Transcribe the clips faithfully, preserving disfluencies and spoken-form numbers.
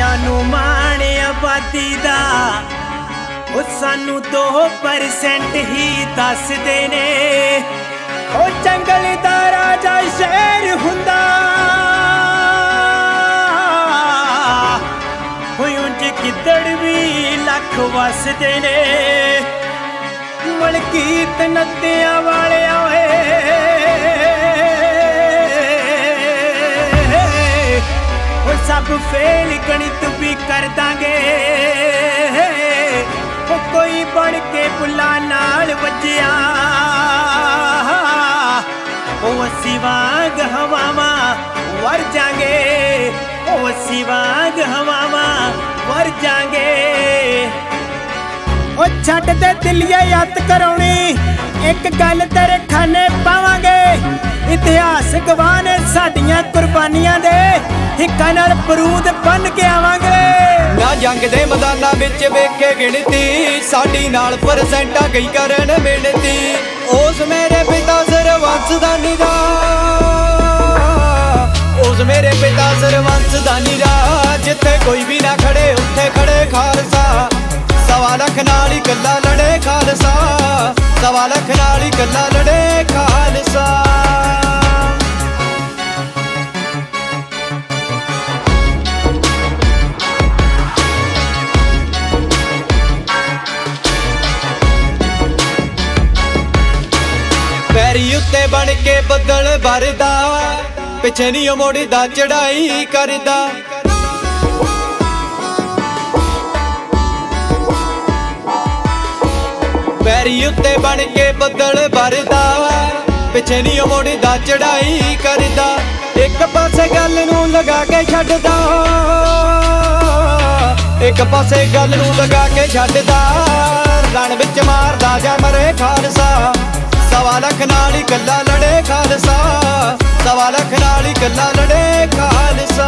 सानू माण आबादी दा ओ सानू दो परसेंट ही दसदे ने। ओ जंगल दा राजा शेर हुंदा उंज गिद्दड़ भी लख वसदे ने। मलकीत नत्तियां वाले ओए सब फेल गणित भी कर दांगे। कोई बन के बुला नाल वजिया असी वांग हवावां वर जांगे। असी वांग हवावां वर जांगे। ओ छड्ड दे दिलिए अत कराउणी एक गल तेरे खाने पावांगे। इतिहास गवाह ने साडियां कुर्बानियां दे हिक्कां नाल बरूद बन के आवांगे। ना जंग दे मैदानां विच वेखे गिणती साडी नाल परसेंटा गई करन मिणती। उस मेरे पिता सरवंश दा निरा उस मेरे पिता सरवंश दा निरा जिथे कोई भी ना खड़े उत्थे खड़े खालसा। सवा लख नाल ही कल्ला लड़े खालसा। सवा लख नाल ही कल्ला लड़े खालसा। पैरी उत्ते बन के बदल भरदा पिछे नहीं मुड़दा चढ़ाई करदा। पैरी उत्ते बन के बदल भरदा पिछे नहीं मुड़दा चढ़ाई करदा। एक पासे गल नूं लगा के छड्डदा एक पासे गल नूं लगा के छड्डदा। रण विच मारदा जा मरे खालसा। सवा लख नाल ही कल्ला लड़े खालसा। सवा लख नाल ही कल्ला लड़े खालसा।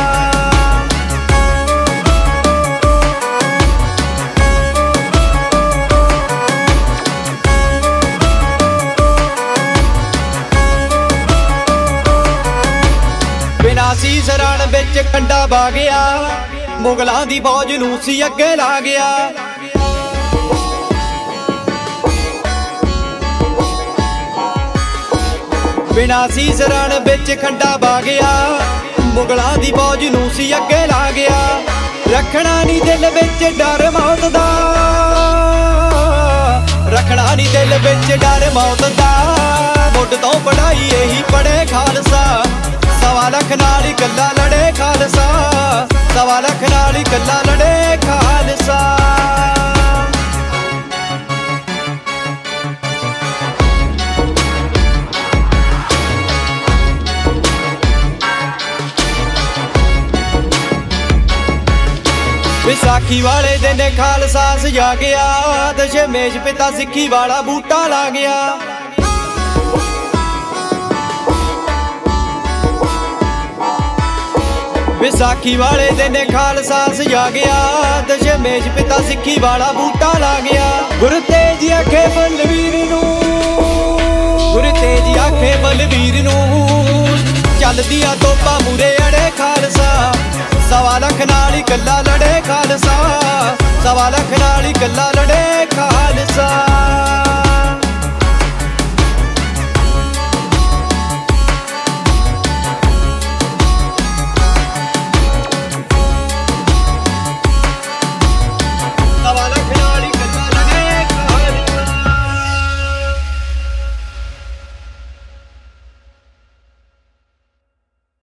बिना सीस रण विच कंडा पा गया मुगलां दी फौज नूं सी अगे ला गया। बिना सीस रण विच खंडा पा गया मुगलां दी फौज नूं सी अगे ला गया। रखना नहीं दिल विच डर मौत दा रखना नहीं दिल विच डर मौत दा। मुढ़ तो पढ़ाई यही पढ़े खालसा। सवा लख नाल ही कल्ला लड़े खालसा। सवा लख नाल ही कल्ला लड़े खालसा। विसाखी वाले दिन खालसा सजा गया दशमेश पिता सिक्खी वाला बूटा ला गया। विसाखी वाले दिन खालसा सजा गया दशमेश पिता सिक्खी वाला बूटा ला गया। गुरु तेज आखे बलवीर नूं गुरु तेज आखे बलवीर नूं चलदियां तोपां मूरे अड़े खालसा। सवा लख नाल ही कल्ला लड़े खालसा। सवा लख नाल ही कल्ला लड़े खालसा।